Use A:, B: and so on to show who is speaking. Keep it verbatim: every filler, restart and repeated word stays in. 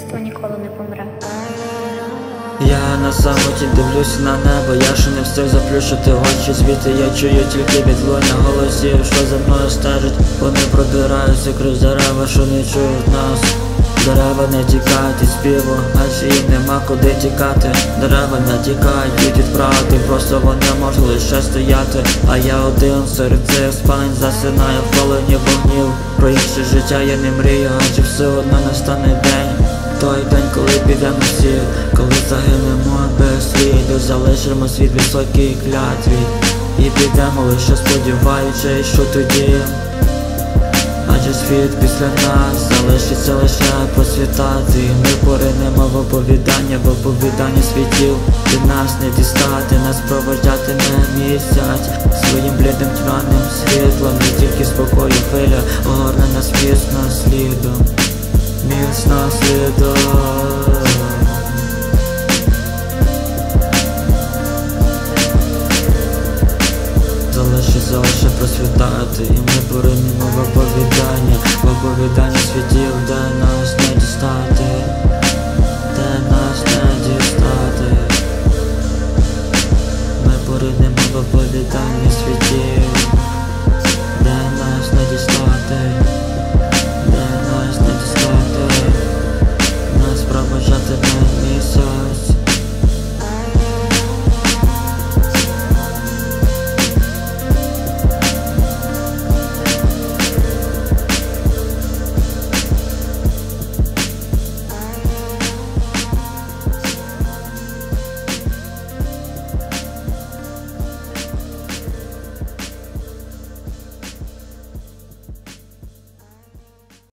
A: Людство ніколи не помре.
B: Я на самоті дивлюсь на небо, я ще не встиг заплющити очі. Звідти я чую тільки відлуння голосів, що за мною стежать. Вони пробираються крізь дерева, що не чують нас. Дерева не тікають від співу, адже їм нема куди тікати. Дерева не тікають від правди, просто вони можуть лише стояти. А я один серед цих спалень засинаю в полоні вогнів. Про інше життя я не мрію, адже все одно настане день. Той день, коли підемо всі, коли загинемо без сліду, залишимо світ високій клятві. І підемо лише сподіваючись, що тоді, адже світ після нас залишиться лише просвітати. І ми поринемо в оповідання, в оповідання світів, де нас не дістати, нас проводжатиме місяць своїм блідним тьмяним світлом. І тільки спокою хвиля огорне нас міцно слідом, міцно слідом. Залишиться лише просвітати, і ми поринемо в оповідання, в оповідання світів, де нас не дістати, де нас не дістати. Ми поринемо в оповідання світів, де нас не дістати, де нас не дістати. Нас проводжати